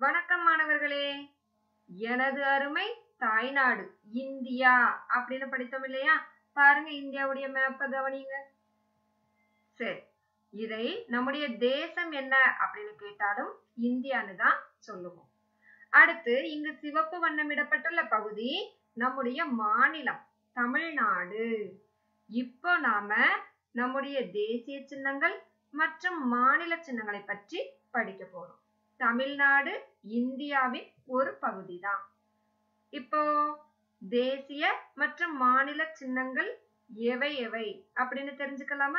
வணக்கம் மாணவர்களே. எனது அருமை தாய்நாடு இந்தியா அப்படின்னு படித்தோம் இல்லையா? பாருங்க இந்தியாவுடைய மேப்பை கவனிங்க. சரி, இதை நம்முடைய தேசம் என்ன அப்படின்னு கேட்டாலும் இந்தியான்னு தான் சொல்லுவோம். அடுத்து இங்கு சிவப்பு வண்ணமிடப்பட்டுள்ள பகுதி நம்முடைய மாநிலம் தமிழ்நாடு. இப்போ நாம நம்முடைய தேசிய சின்னங்கள் மற்றும் மாநில சின்னங்களை பற்றி படிக்க போறோம். தமிழ்நாடு இந்தியாவின் ஒரு பகுதிதான். இப்போ தேசிய மற்றும் மாநில சின்னங்கள் எவை எவை அப்படின்னு தெரிஞ்சுக்கலாமா?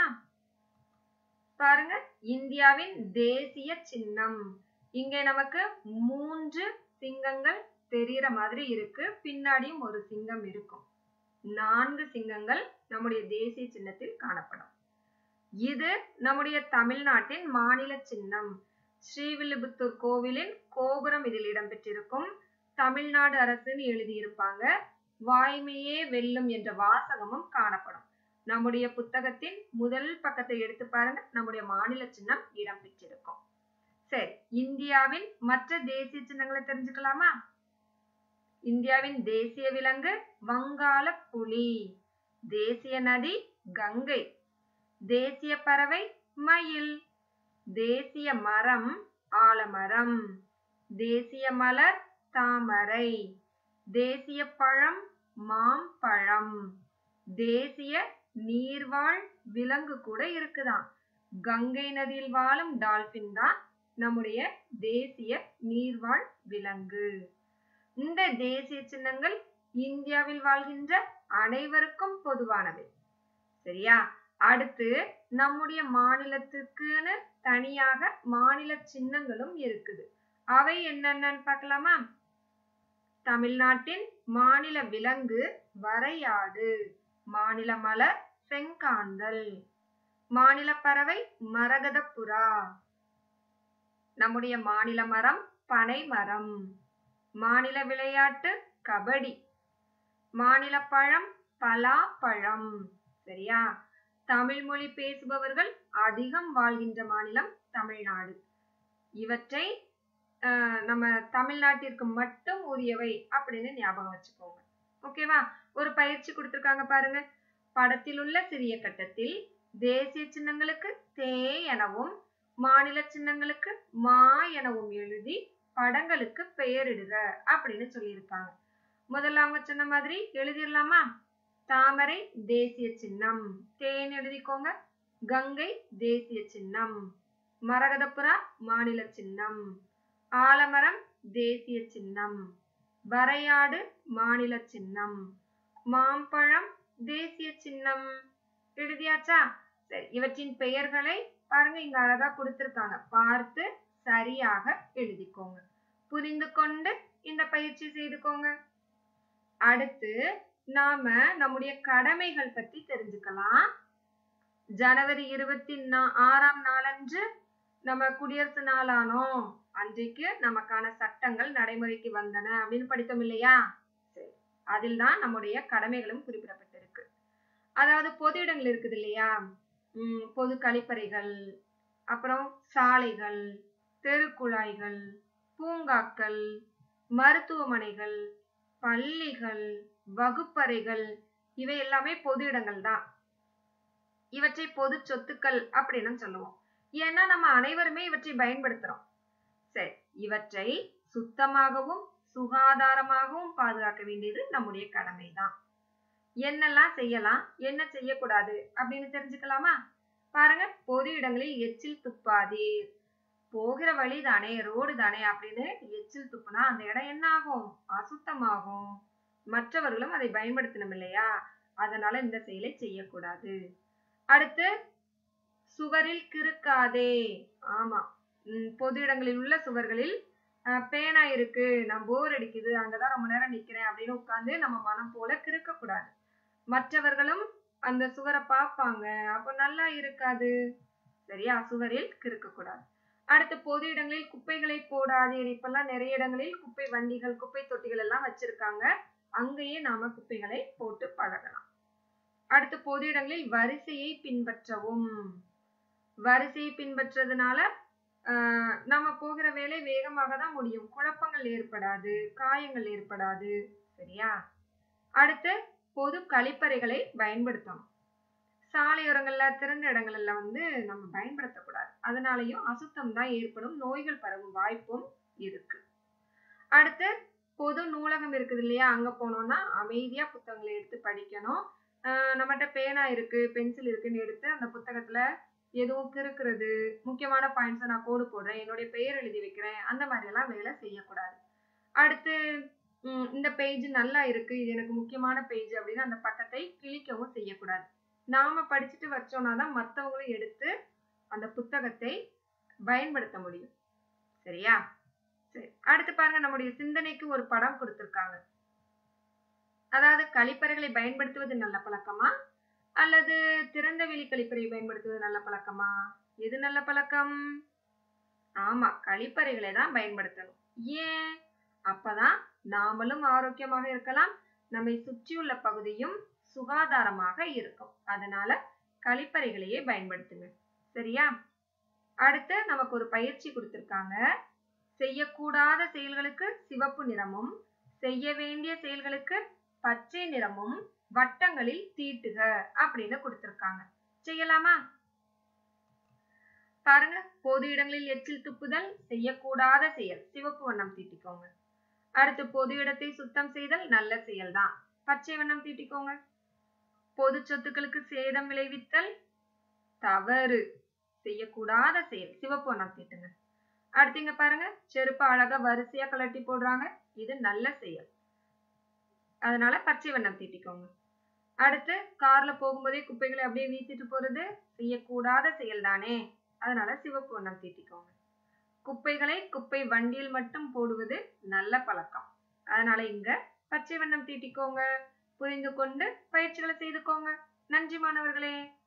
பாருங்க, இந்தியாவின் தேசிய சின்னம். இங்கே நமக்கு 3 சிங்கங்கள் தெரிகிற மாதிரி இருக்கு. பின்னாடியும் ஒரு சிங்கம் இருக்கும். 4 சிங்கங்கள் நம்முடைய தேசிய சின்னத்தில் காணப்படும். இது நம்முடைய தமிழ்நாட்டின் மாநில சின்னம். ஸ்ரீவில்லிபுத்தூர் கோவிலின் கோபுரம் இதில் இடம்பெற்றிருக்கும். தமிழ்நாடு அரசுன்னு எழுதியிருப்பாங்க. வாய்மையே வெல்லும் என்ற வாசகமும் காணப்படும். நம்முடைய புத்தகத்தின் முதல் பக்கத்தை எடுத்து பாருங்க, நம்முடைய மாநில சின்னம் இடம்பெற்றிருக்கும். சரி, இந்தியாவின் மற்ற தேசிய சின்னங்களை தெரிஞ்சுக்கலாமா? இந்தியாவின் தேசிய விலங்கு வங்காள புலி. தேசிய நதி கங்கை. தேசிய பறவை மயில். தேசிய மரம் ஆலமரம். தேசிய மலர் தாமரை. தேசிய பழம் மாம்பழம். தேசிய நீர்வாழ் விலங்கு கூட இருக்குதாம். கங்கை நதியில் வாழும் டால்பின் தான் நம்முடைய தேசிய நீர்வாழ் விலங்கு. இந்த தேசிய சின்னங்கள் இந்தியாவில் வாழ்கின்ற அனைவருக்கும் பொதுவானவை. சரியா? அடுத்து நம்முடைய மாநிலத்துக்குன்னு தனியாக மாநில சின்னங்களும் இருக்குது. அவை என்னென்னு பார்க்கலாமா? தமிழ்நாட்டின் மாநில விலங்கு வரையாடு. மாநில மலர் செங்காந்தல். மாநில பறவை மரகதப்புறா. நம்முடைய மாநில மரம் பனை மரம். மாநில விளையாட்டு கபடி. மாநில பழம் பலாப்பழம். சரியா? தமிழ் மொழி பேசுபவர்கள் அதிகம் வாழ்கின்ற மாநிலம் தமிழ்நாடு. இவற்றை நம்ம தமிழ்நாட்டிற்கு மட்டும் உரியவை அப்படின்னு ஞாபகம் வச்சுக்கோங்க. ஓகேவா? ஒரு பயிற்சி கொடுத்திருக்காங்க பாருங்க. படத்தில் உள்ள சிறிய கட்டத்தில் தேசிய சின்னங்களுக்கு தே எனவும் மாநில சின்னங்களுக்கு மா எனவும் எழுதி படங்களுக்கு பெயரிடுக அப்படின்னு சொல்லியிருக்காங்க. முதல்ல அவங்க சொன்ன மாதிரி எழுதிடலாமா? தாமரை தேசிய சின்னம். தேன் எழுதிக்கோங்க. கங்கை தேசிய சின்னம். மரகதப்புறா மாநில சின்னம். ஆலமரம் தேசிய சின்னம். வரையாடு மாநில சின்னம். மாம்பழம் தேசிய சின்னம். எழுதியாச்சா? சரி, இவற்றின் பெயர்களை பாருங்க, இங்க அழகா கொடுத்திருக்காங்க. பார்த்து சரியாக எழுதிக்கோங்க. புரிந்து கொண்டு இந்த பயிற்சி செய்துக்கோங்க. அடுத்து நாம நம்முடைய கடமைகள் பற்றி தெரிஞ்சுக்கலாம். ஜனவரி 26ஆம் நாளன்று நம்ம குடியரசு நாளானோம். அன்றைக்கு நமக்கான சட்டங்கள் நடைமுறைக்கு வந்தன அப்படின்னு படித்தோம் இல்லையா? சரி, அதில் தான் நம்முடைய கடமைகளும் குறிப்பிடப்பட்டிருக்கு. அதாவது பொது இடங்கள் இருக்குது இல்லையா? பொது கழிப்பறைகள், அப்புறம் சாலைகள், தெருக்குழாய்கள், பூங்காக்கள், மருத்துவமனைகள், பள்ளிகள், வகுப்பறைகள், இவை எல்லாமே பொது இடங்கள் தான். இவற்றை பொது சொத்துக்கள் அப்படின்னு சொல்லுவோம். ஏன்னா நம்ம அனைவருமே இவற்றை பயன்படுத்துறோம். சரி, இவற்றை சுத்தமாகவும் சுகாதாரமாகவும் பாதுகாக்க வேண்டியது நம்முடைய கடமை தான். என்னெல்லாம் செய்யலாம், என்ன செய்யக்கூடாது அப்படின்னு தெரிஞ்சுக்கலாமா? பாருங்க, பொது இடங்களில் எச்சில் துப்பாதீர். போகிற வழி தானே, ரோடு தானே அப்படின்னு எச்சில் துப்புனா அந்த இடம் என்ன ஆகும்? அசுத்தமாகும். மற்றவர்களும் அதை பயன்படுத்தணும் இல்லையா? அதனால இந்த செயலை செய்யக்கூடாது. அடுத்து, சுவரில் கிறுக்காதே. ஆமா, பொது இடங்களில் உள்ள சுவர்களில் பேனா இருக்கு, நான் போர் அடிக்குது, அங்கதான் ரொம்ப நேரம் நிக்கிறேன் அப்படின்னு உட்கார்ந்து நம்ம மனம் போல கிறுக்க கூடாது. மற்றவர்களும் அந்த சுவரை பார்ப்பாங்க, அப்ப நல்லா இருக்காது. சரியா? சுவரில் கிறுக்க கூடாது. அடுத்து, பொது இடங்களில் குப்பைகளை போடாதீர். இப்பெல்லாம் நிறைய இடங்களில் குப்பை வண்டிகள், குப்பை தொட்டிகள் எல்லாம் வச்சிருக்காங்க. அங்கேயே நாம குப்பைகளை போட்டு பழகலாம். அடுத்து, பொது இடங்களில் வரிசையை பின்பற்றவும். வரிசையை பின்பற்றதுனால நம்ம போகிற வேலை வேகமாக தான் முடியும். குழப்பங்கள் ஏற்படாது, காயங்கள் ஏற்படாது. சரியா? அடுத்து பொது கழிப்பறைகளை பயன்படுத்தணும். சாலையோரங்கள்ல திறந்த இடங்கள்ல நம்ம பயன்படுத்தக்கூடாது. அதனாலயும் அசுத்தம் தான் ஏற்படும். நோய்கள் பரவும் வாய்ப்பும் இருக்கு. அடுத்து பொது நூலகம் இருக்குது இல்லையா? அங்க போனோம்னா அமைதியா புத்தகங்களை எடுத்து படிக்கணும். நம்மகிட்ட பேனா இருக்கு, பென்சில் இருக்குன்னு எடுத்து அந்த புத்தகத்துல எதுவும் கிறுக்குறது, முக்கியமான பாயிண்ட்ஸை நான் கோடு போடுறேன், என்னுடைய பெயர் எழுதி வைக்கிறேன், அந்த மாதிரி எல்லாம் வேலை செய்யக்கூடாது. அடுத்து இந்த பேஜ் நல்லா இருக்கு, இது எனக்கு முக்கியமான பேஜ் அப்படின்னு அந்த பக்கத்தை கிழிக்கவும் செய்யக்கூடாது. நாம படிச்சுட்டு வச்சோம்னா தான் மற்றவங்களும் எடுத்து அந்த புத்தகத்தை பயன்படுத்த முடியும். சரியா? சரி, அடுத்து பாருங்க, நம்முடைய சிந்தனைக்கு ஒரு படம் கொடுத்திருக்காங்க. அதாவது கழிப்பறைகளை பயன்படுத்துவது நல்ல பழக்கமா அல்லது திறந்த வெளி கழிப்பறை பயன்படுத்துவது நல்ல பழக்கமா? எது நல்ல பழக்கம்? ஆமா, கழிப்பறைகளை தான் பயன்படுத்தணும். ஏன்? அப்பதான் நாமளும் ஆரோக்கியமாக இருக்கலாம், நம்மை சுற்றியுள்ள பகுதியும் சுகாதாரமாக இருக்கும். அதனால கழிப்பறைகளையே பயன்படுத்துங்க. சரியா? அடுத்து நமக்கு ஒரு பயிற்சி கொடுத்திருக்காங்க. செய்யக்கூடாத செயல்களுக்கு சிவப்பு நிறமும், செய்ய வேண்டிய செயல்களுக்கு பச்சை நிறமும் வட்டங்களில் தீட்டுக அப்படின்னு கொடுத்திருக்காங்க. செய்யலாமா? பாருங்க, பொது இடங்களில் எச்சில் துப்புதல் செய்யக்கூடாத செயல், சிவப்பு வண்ணம் தீட்டிக்கோங்க. அடுத்து பொது இடத்தை சுத்தம் செய்தல் நல்ல செயல்தான், பச்சை வண்ணம் தீட்டிக்கோங்க. பொது சொத்துக்களுக்கு சேதம் விளைவித்தல் தவறு, செய்யக்கூடாத செயல், சிவப்பு வண்ணம் தீட்டுங்க. அடுத்து இங்க பாருங்க, செருப்பு அழகா வரிசையா கலட்டி போடுறாங்க, இது நல்ல செயல், அதனால பச்சை வண்ணம் தீட்டிக்கோங்க. அடுத்து கார்ல போகும்போதே குப்பைகளை அப்படியே வீசிட்டு போறது செய்யக்கூடாத செயல் தானே, அதனால சிவப்பு வண்ணம் தீட்டிக்கோங்க. குப்பைகளை குப்பை வண்டியில் மட்டும் போடுவது நல்ல பழக்கம், அதனால இங்க பச்சை வண்ணம் தீட்டிக்கோங்க. புரிந்து கொண்டு பயிற்சிகளை செய்துக்கோங்க. நன்றி மாணவர்களே.